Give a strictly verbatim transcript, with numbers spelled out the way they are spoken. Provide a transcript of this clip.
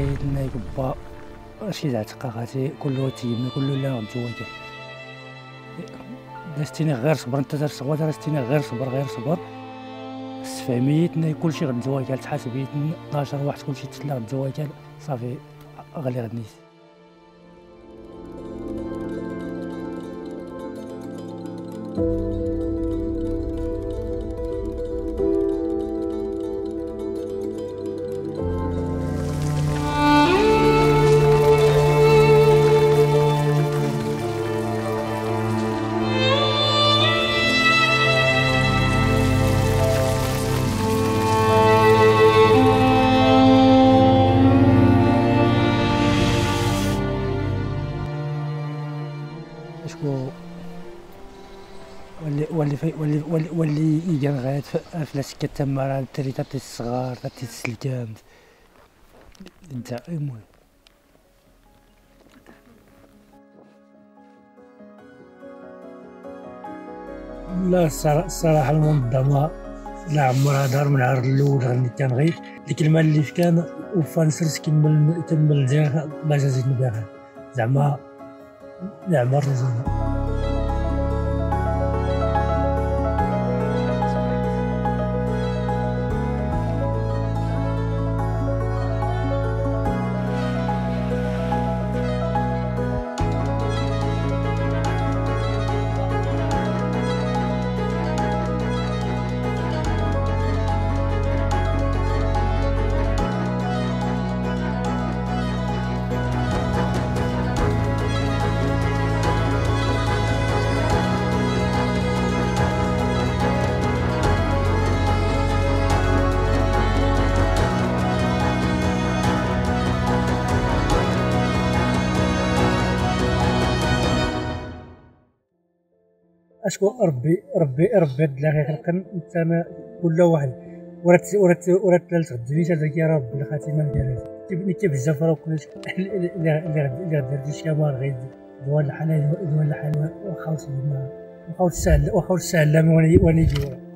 عيط نايك با شي زعتقا غاتي كله تيمنا كله لا غنتواكل دازتيني غير صبر انت ترسغوا دازتيني غير صبر غير صبر سفهميتني كلشي غنتواكل تحاسبيتني اثناش واحد كلشي تسلا غنتواكل صافي غالي غنيت. شكون واللي واللي واللي واللي واللي يجان غاد فلاش كتما الدراري تاع الصغار تاع السلكان انت المهم. لا الصراحه المنظمه لا عمرها دار من العرض الاول غني كان غير الكلمه اللي كان وفانسرس كمل كمل ديالها ما جازتني بها زعما زعما الرجوله. اشكو ربي ربي ربي الدلاغي خلقن انت انا كل واحد ورات ورات ورات تغدويش هذاك يا رب الخاتمه ديالها كيبني كيف بزاف راه كلشي اللي اللي درتي شي مار غير دوال الحلال دوال الحلال واخا وصل ما واخا سهل واخا سهل وانا وانا يجي